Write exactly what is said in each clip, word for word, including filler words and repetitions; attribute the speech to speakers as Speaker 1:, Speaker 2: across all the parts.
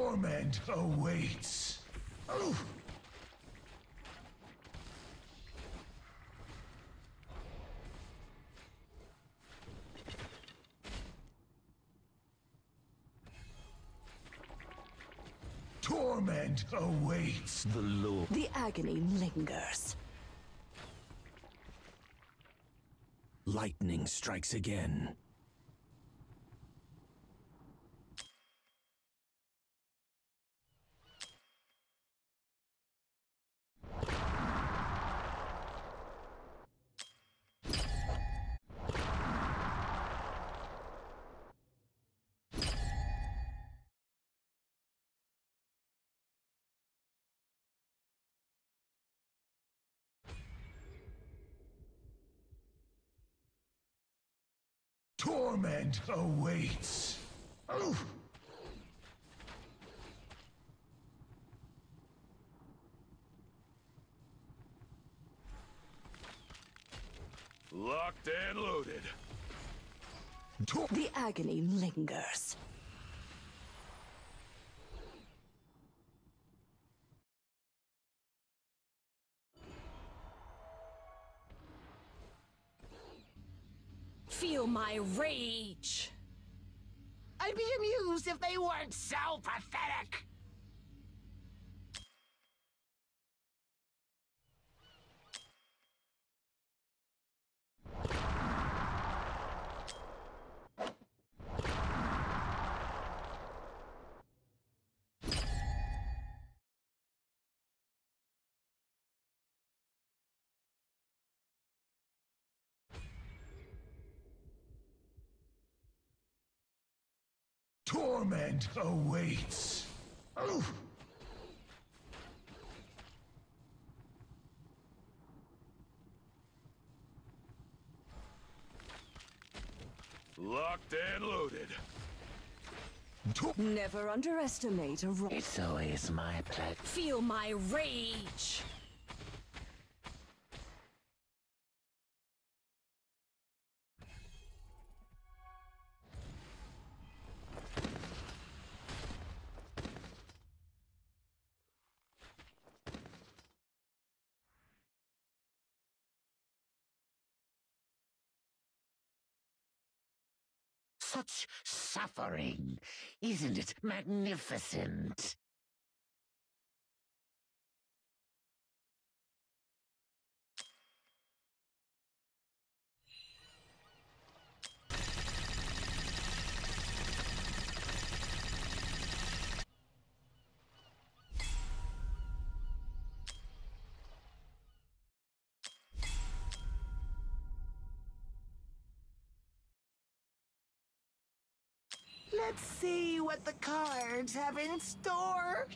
Speaker 1: Torment awaits. Oh. Torment awaits.
Speaker 2: The Lord.
Speaker 3: The agony lingers.
Speaker 2: Lightning strikes again.
Speaker 1: Torment awaits. Oh.
Speaker 4: Locked and loaded.
Speaker 1: Tor
Speaker 3: The agony lingers. Feel my rage.
Speaker 5: I'd be amused if they weren't so pathetic.
Speaker 1: Torment awaits. Oh.
Speaker 4: Locked and loaded.
Speaker 1: Tor
Speaker 3: Never underestimate a ro-
Speaker 5: It's always my pleasure.
Speaker 3: Feel my rage.
Speaker 5: Such suffering. Isn't it magnificent? Let's see what the cards have in store.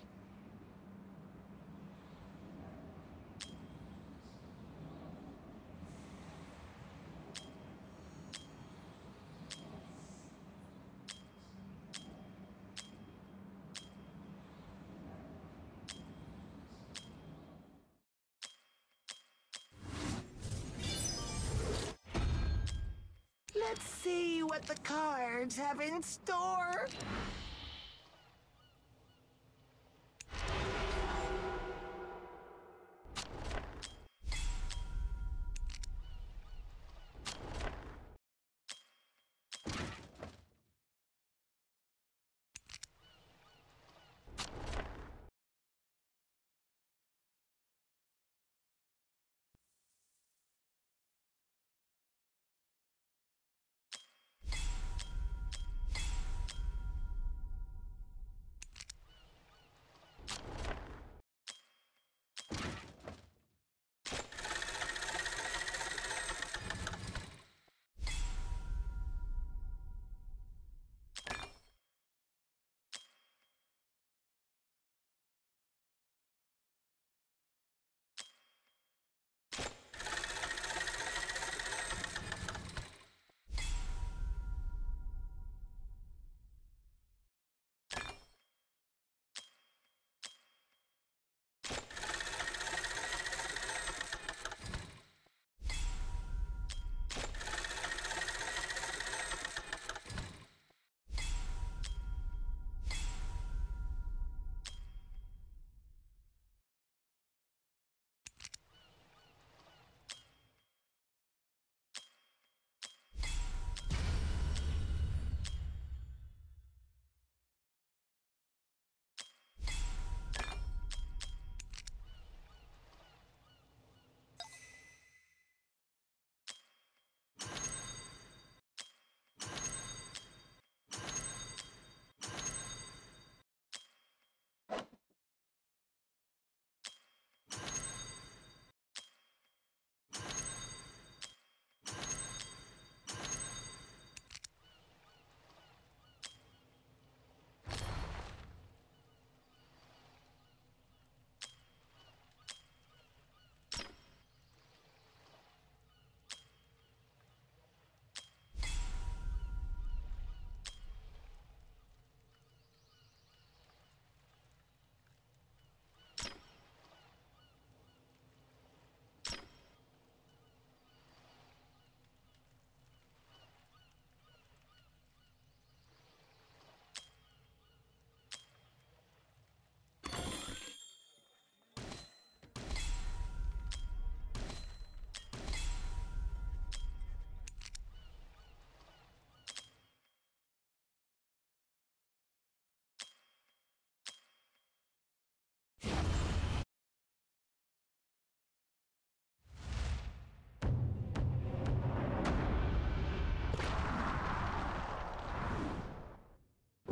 Speaker 5: Let's see what the cards have in store.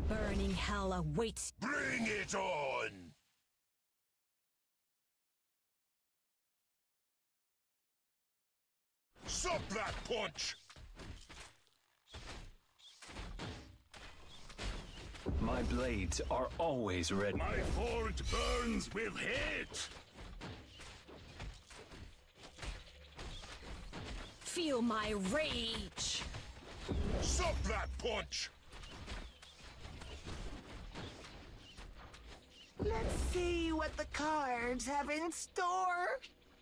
Speaker 3: Burning hell awaits.
Speaker 4: Bring it on! Suck that punch!
Speaker 2: My blades are always ready.
Speaker 4: My forge burns with hate!
Speaker 3: Feel my rage.
Speaker 4: Suck that punch!
Speaker 5: Let's see what the cards have in store.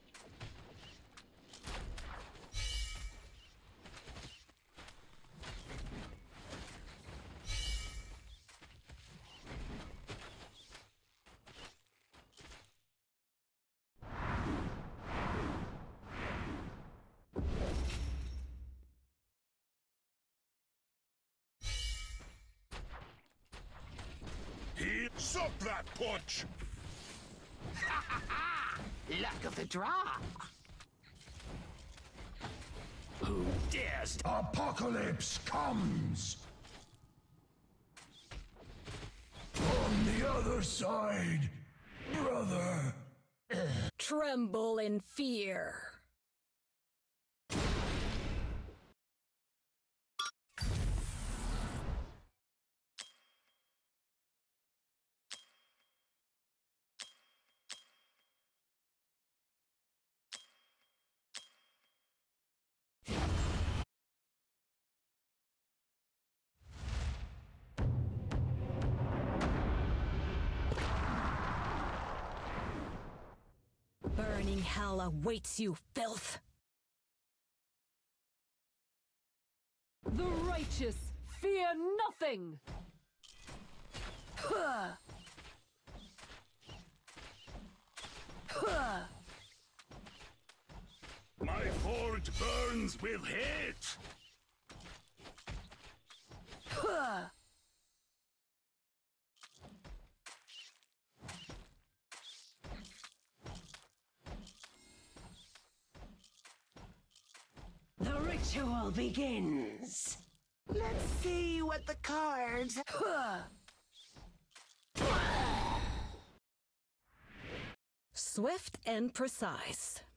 Speaker 4: He suck that punch!
Speaker 5: Luck of the draw.
Speaker 2: Who dares?
Speaker 1: Apocalypse comes! On the other side, brother!
Speaker 3: Tremble in fear. Burning hell awaits you, filth.
Speaker 6: The righteous fear nothing!
Speaker 3: Huh. Huh.
Speaker 4: My forge burns with hate!
Speaker 3: Huh.
Speaker 5: The ritual begins. Let's see what the cards.
Speaker 3: Huh. Swift and precise.